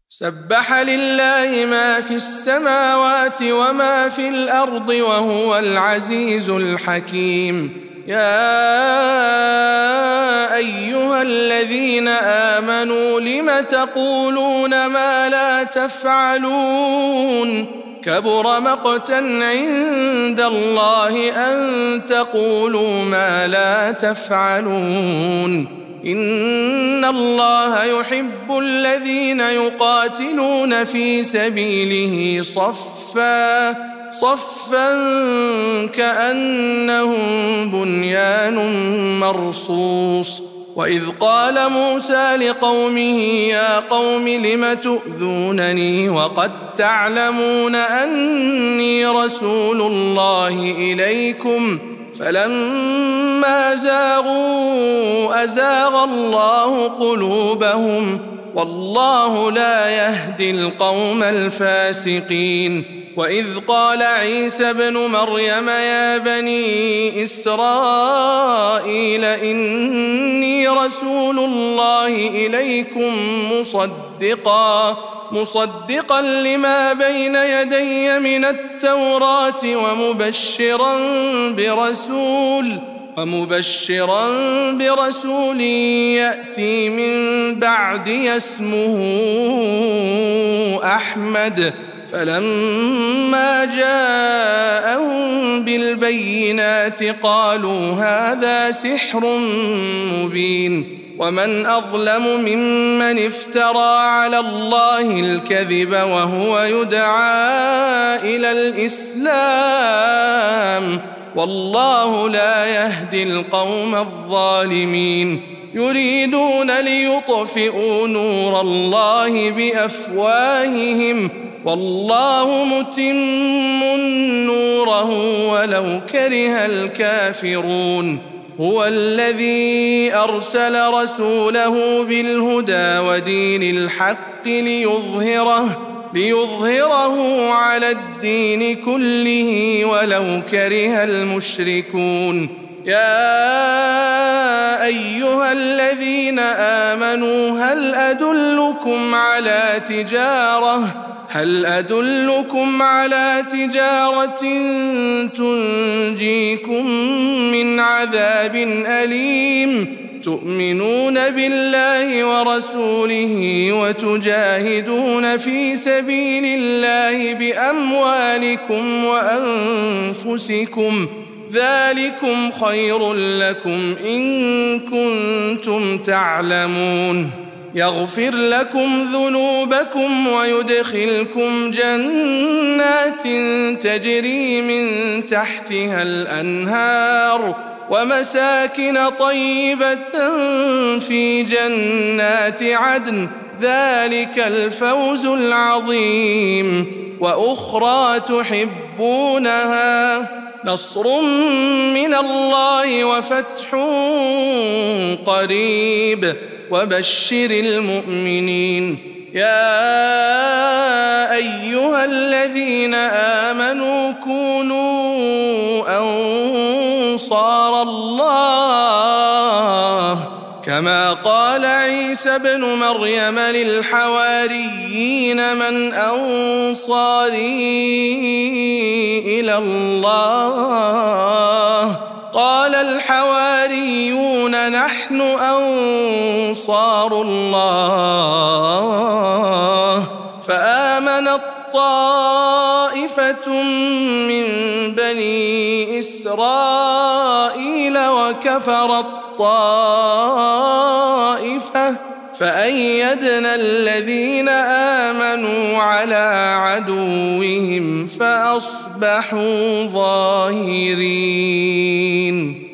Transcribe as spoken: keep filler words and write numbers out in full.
سبح لله ما في السماوات وما في الأرض وهو العزيز الحكيم. يا أيها الذين آمنوا لم تقولون ما لا تفعلون كبر مقتا عند الله أن تقولوا ما لا تفعلون. إن الله يحب الذين يقاتلون في سبيله صفا صفا كأنهم بنيان مرصوص. وإذ قال موسى لقومه يا قوم لم تؤذونني وقد تعلمون أني رسول الله إليكم فلما زاغوا أزاغ الله قلوبهم والله لا يهدي القوم الفاسقين. وإذ قال عيسى ابن مريم يا بني إسرائيل إني رسول الله إليكم مصدقا مصدقا لما بين يدي من التوراة ومبشرا برسول ومبشرا برسول يأتي من بعدي اسمه أحمد. فلما جاءهم بالبينات قالوا هذا سحر مبين. ومن أظلم ممن افترى على الله الكذب وهو يدعى إلى الإسلام والله لا يهدي القوم الظالمين. يريدون ليطفئوا نور الله بأفواههم والله متم نوره ولو كره الكافرون. هو الذي أرسل رسوله بالهدى ودين الحق ليظهره ليظهره على الدين كله ولو كره المشركون. يا أيها الذين آمنوا هل أدلكم على تجارة هل أدلكم على تجارة تنجيكم من عذاب أليم تؤمنون بالله ورسوله وتجاهدون في سبيل الله بأموالكم وأنفسكم ذلكم خير لكم إن كنتم تعلمون. يغفر لكم ذنوبكم ويدخلكم جنات تجري من تحتها الأنهار ومساكن طيبة في جنات عدن ذلك الفوز العظيم. وأخرى تحبونها نصر من الله وفتح قريب وبشر المؤمنين. يا أيها الذين آمنوا كونوا أنصار الله كما قال عيسى ابن مريم للحواريين من أنصاري إلى الله قال الحواريون نحن أنصار الله. فآمنت طائفة من بني إسرائيل وكفرت طائفة فأيدنا الذين آمنوا على عدوهم فأصبحوا ظاهرين.